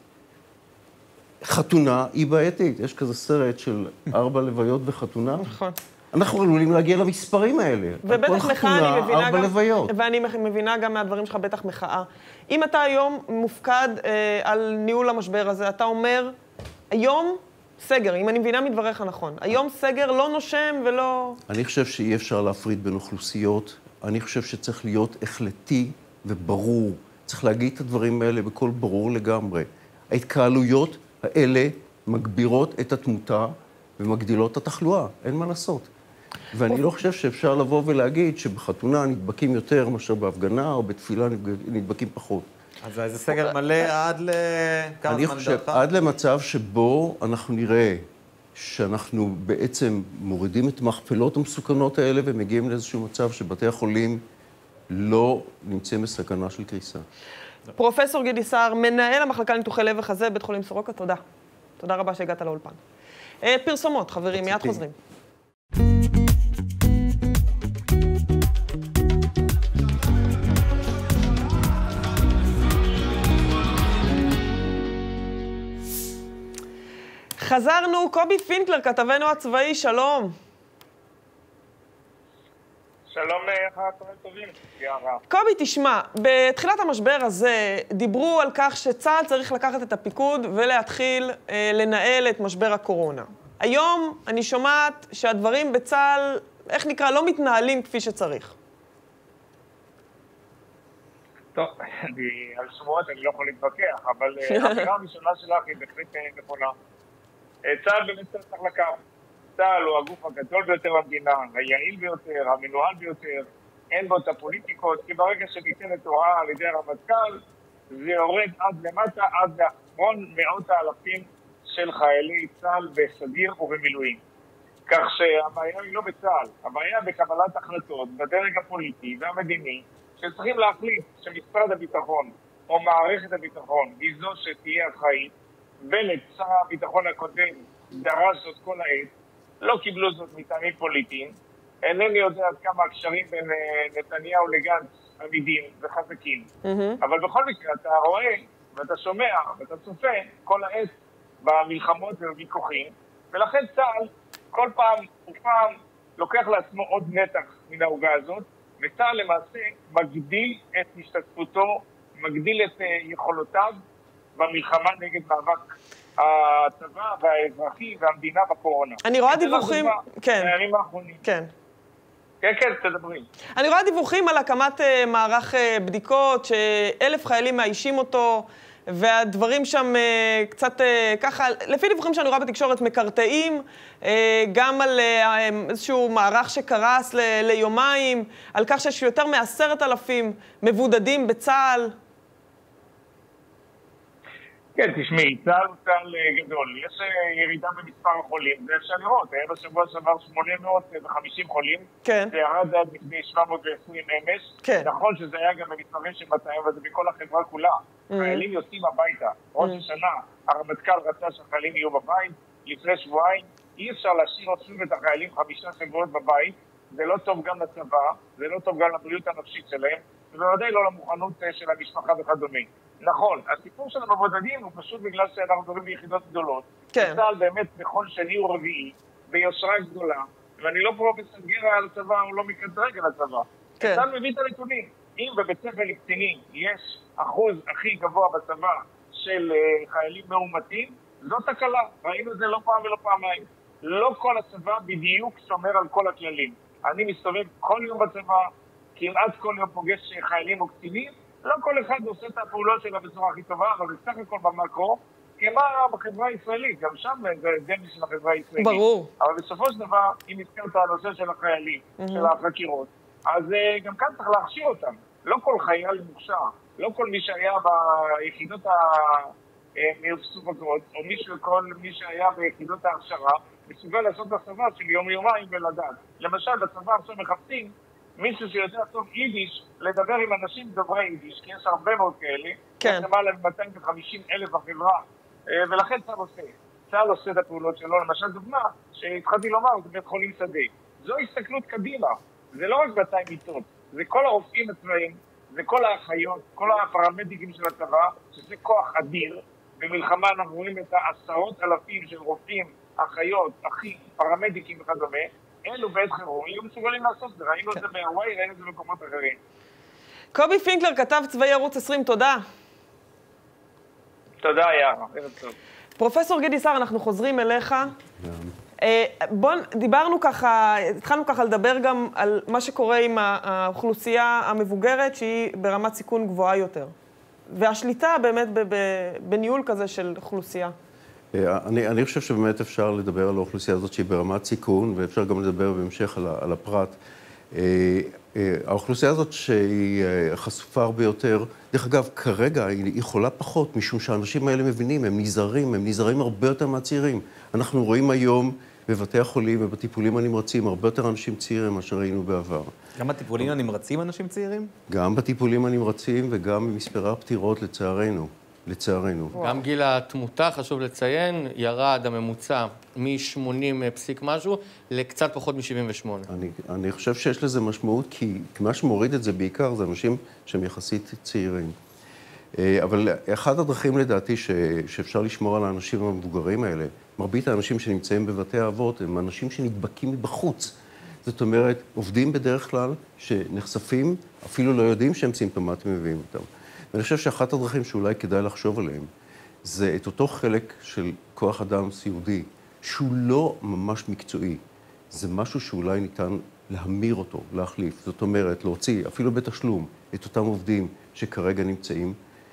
חתונה היא בעייתית. יש כזה סרט של ארבע לוויות וחתונה. נכון. אנחנו עלולים להגיע למספרים האלה. ובטח מחאה, אני מבינה גם, ואני מבינה גם מהדברים שלך, בטח מחאה. אם אתה היום מופקד אה, על ניהול המשבר הזה, אתה אומר, היום סגר, אם אני מבינה מדבריך נכון, היום סגר לא נושם ולא... אני חושב שאי אפשר להפריד בין אוכלוסיות, אני חושב שצריך להיות החלטי וברור. צריך להגיד את הדברים האלה בכל ברור לגמרי. ההתקהלויות האלה מגבירות את התמותה ומגדילות את התחלואה, אין מה לעשות. ואני לא חושב שאפשר לבוא ולהגיד שבחתונה נדבקים יותר מאשר בהפגנה, או בתפילה נדבקים פחות. אז זה סגר מלא עד לכמה זמן דרך? אני חושב, עד למצב שבו אנחנו נראה שאנחנו בעצם מורידים את המכפלות המסוכנות האלה, ומגיעים לאיזשהו מצב שבתי החולים לא נמצאים בסכנה של קריסה. פרופסור גידי סהר, מנהל המחלקה לניתוחי לב וחזה, בית חולים סורוקה, תודה. תודה רבה שהגעת לאולפן. פרסומות, חברים, מיד חוזרים. חזרנו, קובי פינקלר, כתבנו הצבאי, שלום. שלום, אחר הצהריים טובים. קובי, תשמע, בתחילת המשבר הזה דיברו על כך שצה"ל צריך לקחת את הפיקוד ולהתחיל אה, לנהל את משבר הקורונה. היום אני שומעת שהדברים בצה"ל, איך נקרא, לא מתנהלים כפי שצריך. טוב, אני, על שמועות אני לא יכול להתווכח, אבל האמירה הראשונה שלך היא בהחלט נכונה. צה"ל באמת צריך לקחת. צה"ל הוא הגוף הגדול ביותר במדינה, היעיל ביותר, המנוהל ביותר, אין בו את הפוליטיקות, כי ברגע שניתנת הוראה על ידי הרמטכ"ל, זה יורד עד למטה, עד לאחרון מאות האלפים של חיילי צה"ל בסדיר ובמילואים. כך שהבעיה היא לא בצה"ל, הבעיה בקבלת החלטות בדרג הפוליטי והמדיני, שצריכים להחליט שמשרד הביטחון או מערכת הביטחון היא זו שתהיה אחראית. בנט, שר הביטחון הקודם, דרש זאת כל העת, לא קיבלו זאת מטעמים פוליטיים. אינני יודע עד כמה הקשרים בין נתניהו לגנץ עמידים וחזקים. Mm-hmm. אבל בכל מקרה אתה רואה ואתה שומע ואתה צופה כל העת במלחמות ובוויכוחים, ולכן צה"ל כל פעם ופעם לוקח לעצמו עוד נתח מן העוגה הזאת, וצה"ל למעשה מגדיל את השתתפותו, מגדיל את יכולותיו במלחמה נגד מאבק הצבא והאזרחי והמדינה בקורונה. אני רואה דיווחים, כן. בימים האחרונים. כן. כן, כן, תדברי. אני רואה דיווחים על הקמת מערך בדיקות, שאלף חיילים מאיישים אותו, והדברים שם קצת ככה, לפי דיווחים שאני רואה בתקשורת, מקרטעים, גם על איזשהו מערך שקרס ליומיים, על כך שיש יותר מעשרת אלפים מבודדים בצה"ל. כן, תשמעי, צה"ל הוא צה"ל גדול. יש ירידה במספר החולים, זה אפשר לראות. היה בשבוע שעבר שמונה מאות וחמישים חולים. כן. זה ירד עד לפני שבע מאות ועשרים אמש. כן. נכון שזה היה גם במספרים של מאתיים, אבל זה בכל החברה כולה. חיילים יוצאים הביתה. ראש השנה, הרמטכ"ל רצה שהחיילים יהיו בבית. לפני שבועיים, אי אפשר להשאיר עוד שוב את החיילים חמישה שבועות בבית. זה לא טוב גם לצבא, זה לא טוב גם לבריאות הנפשית שלהם, ובוודאי לא למוכנות של המשפחה וכדומה. נכון, הסיפור של המבודדים הוא פשוט בגלל שאנחנו מדברים ביחידות גדולות. כן. צה"ל באמת בכל שני ורביעי, ביושרה גדולה, ואני לא פה בסנגר על הצבא, הוא לא מקטרג על הצבא. כן. צה"ל מביא את הנתונים. אם בבית ספר לקצינים יש אחוז הכי גבוה בצבא של uh, חיילים מאומתים, זו תקלה. ראינו את זה לא פעם ולא פעמיים. לא כל הצבא בדיוק שומר על כל הכללים. אני מסתובב כל יום בצבא, כמעט כל יום פוגש חיילים או קצינים, לא כל אחד עושה את הפעולות שלה בצורה הכי טובה, אבל בסך הכל במקרו, כמה בחברה הישראלית, גם שם זה דמי של החברה הישראלית. ברור. אבל בסופו של דבר, אם הזכרת הנושא של החיילים, mm-hmm. של החקירות, אז uh, גם כאן צריך להכשיר אותם. לא כל חייל מוכשר, לא כל מי שהיה ביחידות המסווגות, או מישהו, כל מי שהיה ביחידות ההכשרה, מסוגל לעשות הסבה של יום-יומיים ולדעת. למשל, בצבא עכשיו מחפשים מישהו שיודע טוב יידיש, לדבר עם אנשים דוברי יידיש, כי יש הרבה מאוד כאלה, כן. יש למעלה מאתיים וחמישים אלף בחברה, ולכן צה"ל עושה. צה"ל עושה את הפעולות שלו, למשל דוגמה, שהתחלתי לומר, זה בית חולים שדה. זו הסתכלות קדימה, זה לא רק מאתיים מיטות, זה כל הרופאים הצבאיים, זה כל האחיות, כל הפרמדיקים של הצבא, שזה כוח אדיר. במלחמה אנחנו רואים את העשרות אלפים של רופאים, אחיות, אחים, פרמדיקים וכדומה, אלו בעת חירום, יהיו מסוגלים לעשות את זה, ראינו את זה בהוואי, ראינו את זה במקומות אחרים. קובי פינקלר, כתב צבאי ערוץ עשרים, תודה. תודה, יאללה, ערב טוב. פרופסור גידי סהר, אנחנו חוזרים אליך. בוא, דיברנו ככה, התחלנו ככה לדבר גם על מה שקורה עם האוכלוסייה המבוגרת, שהיא ברמת סיכון גבוהה יותר. והשליטה באמת בניהול כזה של אוכלוסייה. אני, אני חושב שבאמת אפשר לדבר על האוכלוסייה הזאת שהיא ברמת סיכון, ואפשר גם לדבר בהמשך על, על הפרט. האוכלוסייה הזאת שהיא חשופה הרבה יותר, דרך אגב, כרגע היא יכולה פחות, משום שהאנשים האלה מבינים, הם נזהרים, הם נזהרים הרבה יותר מהצעירים. אנחנו רואים היום בבתי החולים ובטיפולים הנמרצים הרבה יותר אנשים צעירים ממה שראינו בעבר. גם בטיפולים הנמרצים אנשים צעירים? גם בטיפולים הנמרצים וגם במספרי הפטירות לצערנו. לצערנו. גם גיל התמותה, חשוב לציין, ירד הממוצע מ-שמונים פסיק משהו לקצת פחות מ-שבעים ושמונה. אני, אני חושב שיש לזה משמעות, כי מה שמוריד את זה בעיקר זה אנשים שהם יחסית צעירים. אבל אחד הדרכים לדעתי ש, שאפשר לשמור על האנשים המבוגרים האלה, מרבית האנשים שנמצאים בבתי האבות הם אנשים שנדבקים מבחוץ. זאת אומרת, עובדים בדרך כלל שנחשפים, אפילו לא יודעים שהם סימפטומטיים מביאים אותם. ואני חושב שאחת הדרכים שאולי כדאי לחשוב עליהם, זה את אותו חלק של כוח אדם סיעודי, שהוא לא ממש מקצועי. זה משהו שאולי ניתן להמיר אותו, להחליף. זאת אומרת, להוציא, אפילו בתשלום, את אותם עובדים שכרגע נמצאים,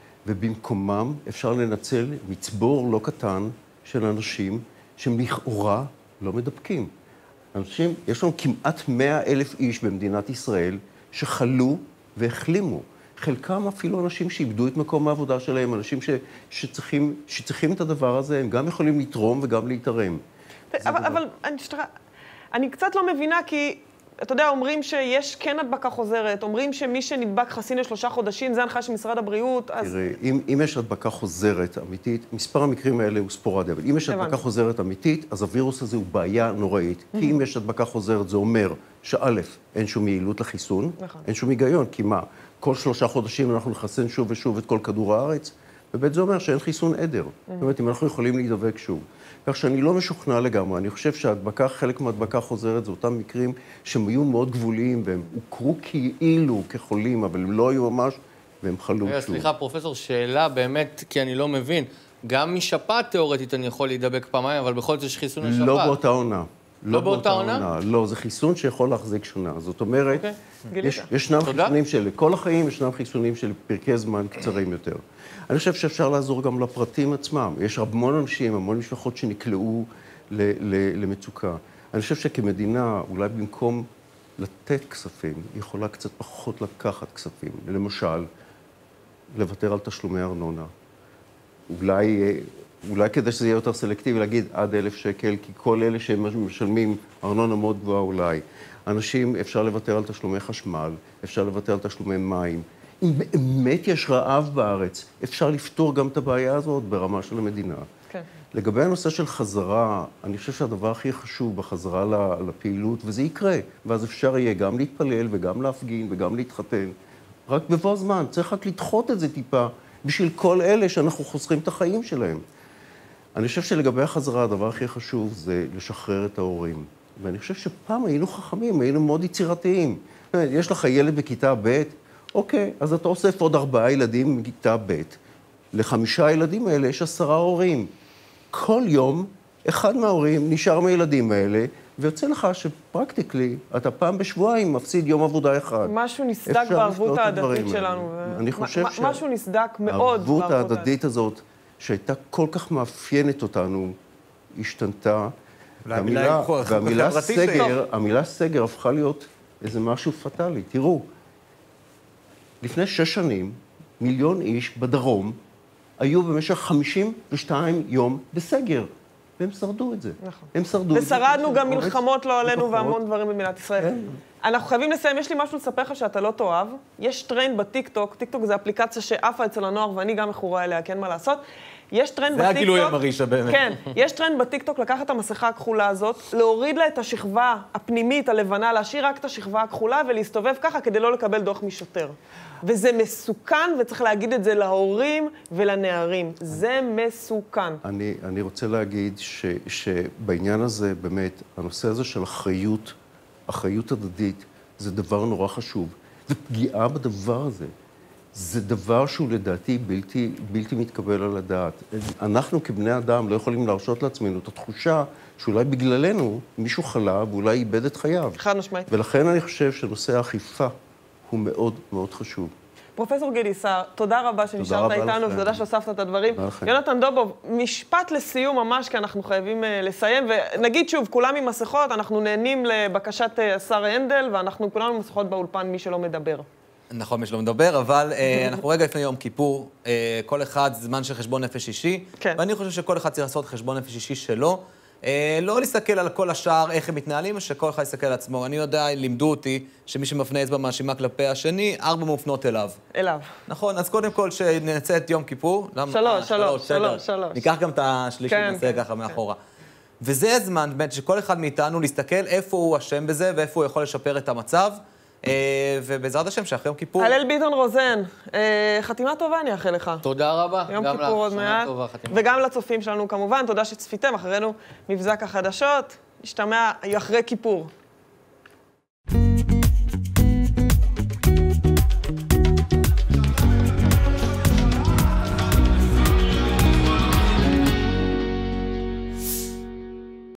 ובמקומם אפשר לנצל מצבור לא קטן של אנשים שהם לכאורה לא מדבקים. אנשים, יש לנו כמעט מאה אלף איש במדינת ישראל שחלו והחלימו. חלקם אפילו אנשים שאיבדו את מקום העבודה שלהם, אנשים ש, שצריכים, שצריכים את הדבר הזה, הם גם יכולים לתרום וגם להתערם. אבל, אבל אני, אני קצת לא מבינה, כי אתה יודע, אומרים שיש כן הדבקה חוזרת, אומרים שמי שנדבק חסין לשלושה חודשים, זה הנחיה של משרד הבריאות, אז... תראה, אם, אם יש הדבקה חוזרת אמיתית, מספר המקרים האלה הוא ספורדי, אבל אם יש הדבקה חוזרת אמיתית, אז הווירוס הזה הוא בעיה נוראית. כי אם יש הדבקה חוזרת, זה אומר שא', אין שום יעילות לחיסון, אין שום היגיון, כי מה? כל שלושה חודשים אנחנו נחסן שוב ושוב את כל כדור הארץ, ובית זה אומר שאין חיסון עדר. זאת אומרת, אם אנחנו יכולים להידבק שוב. כך שאני לא משוכנע לגמרי, אני חושב שההדבקה, חלק מההדבקה חוזרת, זה אותם מקרים שהם היו מאוד גבוליים, והם הוכרו כאילו כחולים, אבל הם לא היו ממש, והם חלו שוב. סליחה, פרופסור, שאלה באמת, כי אני לא מבין, גם משפעת תיאורטית אני יכול להידבק פעמיים, אבל בכל זאת יש חיסון לשפעת. לא באותה עונה. לא באותה עונה? לא, זה חיסון שיכול להחזיק שונה. זאת אומרת, ישנם חיסונים של כל החיים, ישנם חיסונים של פרקי זמן קצרים יותר. אני חושב שאפשר לעזור גם לפרטים עצמם. יש המון אנשים, המון משפחות שנקלעו למצוקה. אני חושב שכמדינה, אולי במקום לתת כספים, היא יכולה קצת פחות לקחת כספים. למשל, לוותר על תשלומי ארנונה. אולי, אולי כדי שזה יהיה יותר סלקטיבי, להגיד עד אלף שקל, כי כל אלה שהם משלמים ארנונה מאוד גבוהה אולי. אנשים, אפשר לוותר על תשלומי חשמל, אפשר לוותר על תשלומי מים. אם באמת יש רעב בארץ, אפשר לפתור גם את הבעיה הזאת ברמה של המדינה. כן. לגבי הנושא של חזרה, אני חושב שהדבר הכי חשוב בחזרה לפעילות, וזה יקרה, ואז אפשר יהיה גם להתפלל וגם להפגין וגם להתחתן. רק בבוא זמן, צריך רק לדחות את זה טיפה, בשביל כל אלה שאנחנו חוסכים את החיים שלהם. אני חושב שלגבי החזרה, הדבר הכי חשוב זה לשחרר את ההורים. ואני חושב שפעם היינו חכמים, היינו מאוד יצירתיים. יש לך ילד בכיתה ב', אוקיי, אז אתה אוסף עוד ארבעה ילדים בכיתה ב'. לחמישה ילדים האלה יש עשרה הורים. כל יום, אחד מההורים נשאר מהילדים האלה, ויוצא לך שפרקטיקלי, אתה פעם בשבועיים מפסיד יום עבודה אחד. משהו נסדק בערבות ההדדית שלנו. אני חושב ש... משהו נסדק מאוד בערבות ההדדית הזאת, שהייתה כל כך מאפיינת אותנו, השתנתה. והמילה סגר, המילה סגר הפכה להיות איזה משהו פטלי. תראו, לפני שש שנים, מיליון איש בדרום היו במשך חמישים ושתיים יום בסגר. והם שרדו את זה. נכון. הם שרדו את זה. ושרדנו גם מלחמות לא עלינו והמון דברים במדינת ישראל. אנחנו חייבים לסיים, יש לי משהו לספר לך שאתה לא תאהב. יש טרנד בטיקטוק, טיקטוק זה אפליקציה שעפה אצל הנוער ואני גם מכורה אליה, כן מה לעשות. יש טרנד בטיקטוק... זה הגילוי המרישה באמת. כן, יש טרנד בטיקטוק לקחת את המסכה הכחולה הזאת, להוריד לה את השכבה הפנימית, הלבנה, להשאיר רק את השכבה הכחולה ולהסתובב ככה כדי לא לקבל דוח משוטר. וזה מסוכן, וצריך להגיד את זה להורים ולנערים. זה מסוכן. אני, אני רוצה להגיד ש, שבעניין הזה, באמת, הנושא הזה של אחריות, אחריות הדדית, זה דבר נורא חשוב. זה פגיעה בדבר הזה. זה דבר שהוא לדעתי בלתי, בלתי מתקבל על הדעת. אנחנו כבני אדם לא יכולים להרשות לעצמנו את התחושה שאולי בגללנו מישהו חלה ואולי איבד את חייו. חד משמעית. ולכן אני חושב שנושא האכיפה הוא מאוד מאוד חשוב. פרופסור גידי סער, תודה רבה שנשארת איתנו, ותודה שהוספת את הדברים. יונתן דובוב, משפט לסיום ממש, כי אנחנו חייבים לסיים, ונגיד שוב, כולם עם מסכות, אנחנו נהנים לבקשת השר הנדל, ואנחנו כולנו עם מסכות באולפן, מי שלא מדבר. נכון, מי שלא מדבר, אבל אנחנו רגע לפני יום כיפור, כל אחד זמן של חשבון נפש אישי, ואני חושב שכל אחד צריך לעשות חשבון נפש אישי שלו, לא להסתכל על כל השאר, איך הם מתנהלים, שכל אחד יסתכל על עצמו. אני יודע, לימדו אותי שמי שמפנה אצבע מאשימה כלפי השני, ארבע מופנות אליו. אליו. נכון, אז קודם כל שנצא את יום כיפור. שלוש, שלוש, שלוש, שלוש. ניקח גם את השלישי, נעשה ככה מאחורה. וזה הזמן, באמת, שכל אחד מאיתנו להסתכל איפה הוא אשם בזה, ואיפה הוא יכול לשפר את המצב. ובעזרת השם שאחרי יום כיפור... הלל ביטון רוזן, חתימה טובה אני אאחל לך. תודה רבה. יום כיפור עוד מעט. וגם לצופים שלנו כמובן, תודה שצפיתם, אחרינו מבזק החדשות, נשתמע אחרי כיפור.